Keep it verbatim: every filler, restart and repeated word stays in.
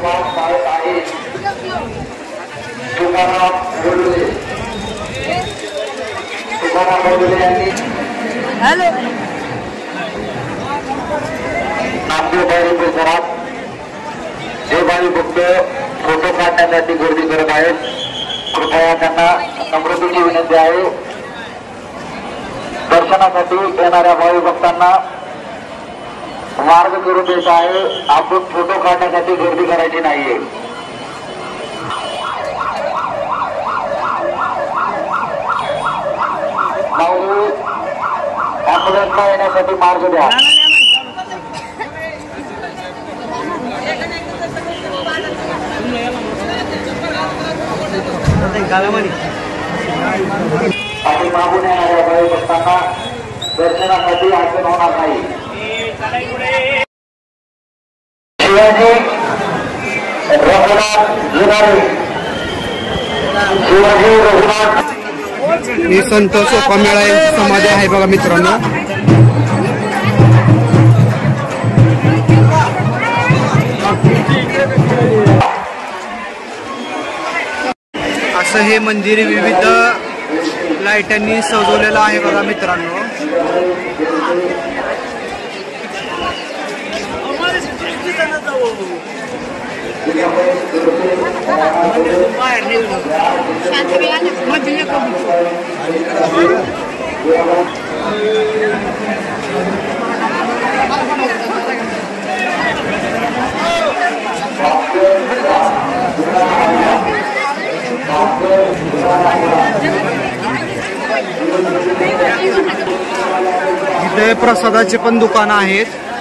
Hello नामदेवबाई परिसरात देवबाई भक्त photo काढण्यासाठी गर्दी करत आहेत. कृपया त्यांना नम्रतेची विनंती आहे. दर्शनासाठी येणाऱ्या भावी भक्तांना मार्ग करून द्यायचा आहे. आपण फोटो काढण्यासाठी गर्दी करायची नाहीये. ॲम्ब्युलन्सला येण्यासाठी मार्ग द्या. आणि मागून येणाऱ्या भावी भक्तांना दर्शनासाठी अडचण होणार नाही. शिवाजी रघुनाथ जुनारे शिवाजी रघुनाथ ही संत सोपामेळा यांची समाधी आहे बघा मित्रांनो. असं हे मंदिर विविध लाईटांनी सजवलेलं आहे बघा मित्रांनो. इथे प्रसादाचे पण दुकान आहेत.